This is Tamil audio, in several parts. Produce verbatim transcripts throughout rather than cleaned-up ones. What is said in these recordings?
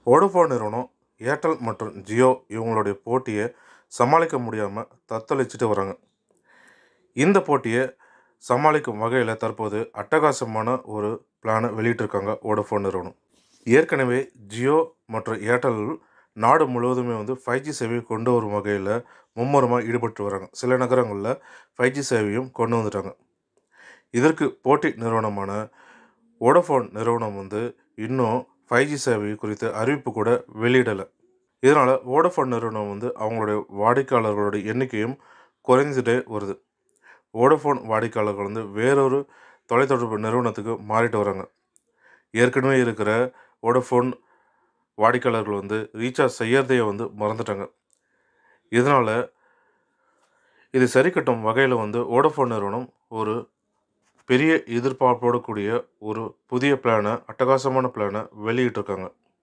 வோடஃபோன் நிறுவனம் ஏர்டெல் மற்றும் ஜியோ இவங்களுடைய போட்டியை சமாளிக்க முடியாமல் தத்தளிச்சுட்டு வராங்க. இந்த போட்டியை சமாளிக்கும் வகையில் தற்போது அட்டகாசமான ஒரு பிளானை வெளியிட்டிருக்காங்க வோடஃபோன் நிறுவனம். ஏற்கனவே ஜியோ மற்றும் ஏர்டெல் நாடு முழுவதுமே வந்து ஃபைவ் ஜி சேவையை கொண்டு வரும் வகையில் மும்முரமாக ஈடுபட்டு வராங்க. சில நகரங்களில் ஃபைவ் ஜி சேவையும் கொண்டு வந்துட்டாங்க. இதற்கு போட்டி நிறுவனமான வோடஃபோன் நிறுவனம் வந்து இன்னும் ஃபைவ் ஜி சேவை குறித்த அறிவிப்பு கூட வெளியிடலை. இதனால் வோடஃபோன் நிறுவனம் வந்து அவங்களுடைய வாடிக்கையாளர்களுடைய எண்ணிக்கையும் குறைஞ்சிட்டே வருது. வோடஃபோன் வாடிக்கையாளர்கள் வந்து வேறொரு தொலைத்தொடர்பு நிறுவனத்துக்கு மாறிட்டு வராங்க. ஏற்கனவே இருக்கிற வோடஃபோன் வாடிக்கையாளர்கள் வந்து ரீசார்ஜ் செய்யறதையே வந்து மறந்துட்டாங்க. இதனால் இது சரி கட்டும் வகையில் வந்து வோடஃபோன் நிறுவனம் ஒரு பெரிய எதிர்பார்ப்போடு கூடிய ஒரு புதிய பிளானை, அட்டகாசமான பிளானை வெளியிட்டிருக்காங்க.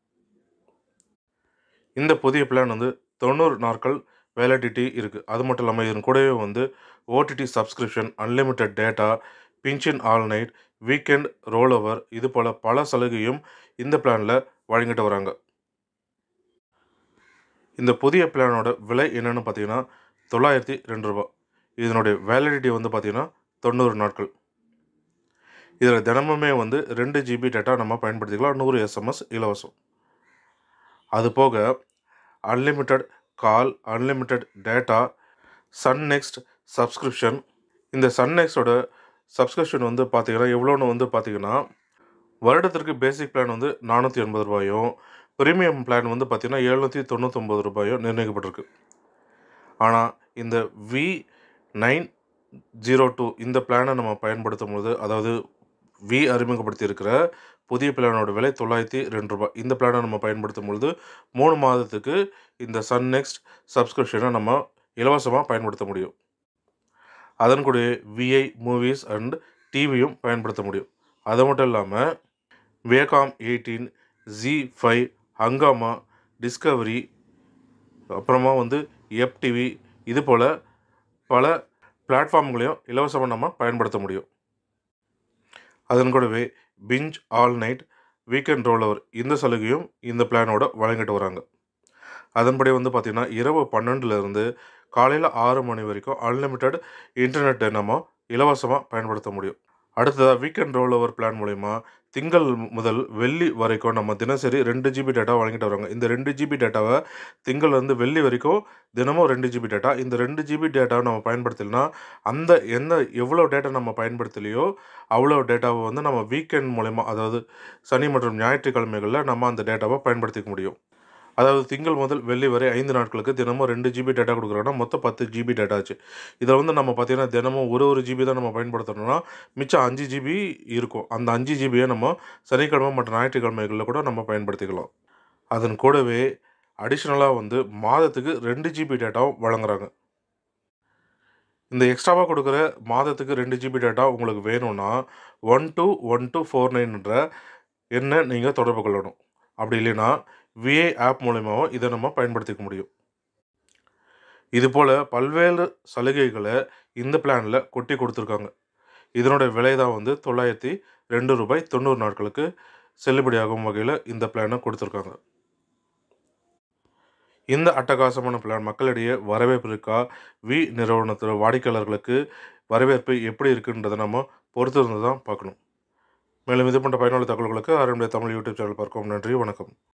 இந்த புதிய பிளான் வந்து தொண்ணூறு நாட்கள் வேலிடிட்டி இருக்குது. அது மட்டும் இல்லாமல் இதன் கூடவே வந்து OTT subscription, unlimited data, binge all night, weekend roll over, இது போல் பல சலுகையும் இந்த பிளானில் வழங்கிட்டு வராங்க. இந்த புதிய பிளானோட விலை என்னென்னு பார்த்தீங்கன்னா தொள்ளாயிரத்தி ரெண்டு ரூபா. இதனுடைய வேலிடிட்டி வந்து பார்த்திங்கன்னா தொண்ணூறு நாட்கள். இதில் தினமுமே வந்து ரெண்டு ஜிபி டேட்டா நம்ம பயன்படுத்திக்கலாம். நூறு எஸ்எம்எஸ் இலவசம். அது போக unlimited call, unlimited data, Sun NXT subscription. இந்த சன் நெக்ஸ்டோட சப்ஸ்கிரிப்ஷன் வந்து பார்த்திங்கன்னா எவ்வளோன்னு வந்து பார்த்திங்கன்னா வருடத்திற்கு பேசிக் பிளான் வந்து நானூற்றி எண்பது ரூபாயும், ப்ரீமியம் பிளான் வந்து பார்த்திங்கன்னா எழுநூற்றி தொண்ணூற்றொம்பது ரூபாயும் நிர்ணயிக்கப்பட்டிருக்கு. ஆனால் இந்த வி நைன் ஜீரோ டூ இந்த பிளானை நம்ம பயன்படுத்தும் போது, அதாவது வி அறிமுகப்படுத்தி இருக்கிற புதிய பிளானோட விலை தொள்ளாயிரத்தி ரெண்டு ரூபாய். இந்த பிளானை நம்ம பயன்படுத்தும் பொழுது மூணு மாதத்துக்கு இந்த சன் நெக்ஸ்ட் சப்ஸ்கிரிப்ஷனை நம்ம இலவசமாக பயன்படுத்த முடியும். அதன் கூட விஐ மூவிஸ் அண்ட் டிவியும் பயன்படுத்த முடியும். அது மட்டும் இல்லாமல் Viacom eighteen, Zee five, Hungama, Discovery, அப்புறமா வந்து எப் டிவி, இது போல் பல பிளாட்ஃபார்ம்களையும் இலவசமாக நம்ம பயன்படுத்த முடியும். அதன் கூடவே binge all night, weekend roll over, இந்த சலுகையும் இந்த பிளானோட வழங்கிட்டு வராங்க. அதன்படி வந்து பார்த்திங்கன்னா இரவு பன்னெண்டுலேருந்து காலையில் ஆறு மணி வரைக்கும் அன்லிமிட்டெட் இன்டர்நெட்டை நம்ம இலவசமாக பயன்படுத்த முடியும். அடுத்ததாக வீக்கெண்ட் ரோல் ஓவர் பிளான் மூலிமா திங்கள் முதல் வெள்ளி வரைக்கும் நம்ம தினசரி ரெண்டு ஜிபி டேட்டா வழங்கிட்டு வராங்க. இந்த ரெண்டு ஜிபி டேட்டாவை திங்கள்லேருந்து வெள்ளி வரைக்கும் தினமும் ரெண்டு ஜிபி டேட்டா. இந்த ரெண்டு ஜிபி டேட்டாவை நம்ம பயன்படுத்தலைன்னா அந்த எந்த எவ்வளோ டேட்டா நம்ம பயன்படுத்தலையோ அவ்வளோ டேட்டாவை வந்து நம்ம வீக்கெண்ட் மூலிமா, அதாவது சனி மற்றும் ஞாயிற்றுக்கிழமைகளில் நம்ம அந்த டேட்டாவை பயன்படுத்திக்க முடியும். அதாவது திங்கள் முதல் வெள்ளி வரை ஐந்து நாட்களுக்கு தினமும் ரெண்டு ஜிபி டேட்டா கொடுக்குறாங்கன்னா மொத்தம் பத்து ஜிபி டேட்டா ஆச்சு. இதில் வந்து நம்ம பார்த்திங்கன்னா தினமும் ஒரு ஒரு ஜிபி தான் நம்ம பயன்படுத்தணும்னா மிச்சம் அஞ்சு ஜிபி இருக்கும். அந்த அஞ்சு ஜிபியை நம்ம சனிக்கிழமை மற்றும் ஞாயிற்றுக்கிழமைகளில் கூட நம்ம பயன்படுத்திக்கலாம். அதன் கூடவே அடிஷ்னலாக வந்து மாதத்துக்கு ரெண்டு ஜிபி டேட்டாவும் வழங்குறாங்க. இந்த எக்ஸ்ட்ராவாக கொடுக்குற மாதத்துக்கு ரெண்டு ஜிபி டேட்டா உங்களுக்கு வேணும்னா one two one two four நைன்ன்ற எண்ணை நீங்கள் தொடர்பு கொள்ளணும். அப்படி இல்லைன்னா விஐ ஆப் மூலமாகவும் இதை நம்ம பயன்படுத்திக்க முடியும். இதுபோல் பல்வேறு சலுகைகளை இந்த பிளானில் கொட்டி கொடுத்துருக்காங்க. இதனோட விலை தான் வந்து தொள்ளாயிரத்தி ரெண்டு ரூபாய் தொண்ணூறு நாட்களுக்கு செல்லுபடியாகும் வகையில் இந்த பிளானை கொடுத்துருக்காங்க. இந்த அட்டகாசமான பிளான் மக்களிடையே வரவேற்பு இருக்கா, வி நிறுவனத்தில் வாடிக்கையாளர்களுக்கு வரவேற்பு எப்படி இருக்குன்றதை நம்ம பொறுத்து இருந்து தான் பார்க்கணும். மேலும் இது போன்ற பயனுள்ள தகவல்களுக்கு ஆரம்பிய தமிழ் யூடியூப் சேனல் பார்க்கவும். நன்றி, வணக்கம்.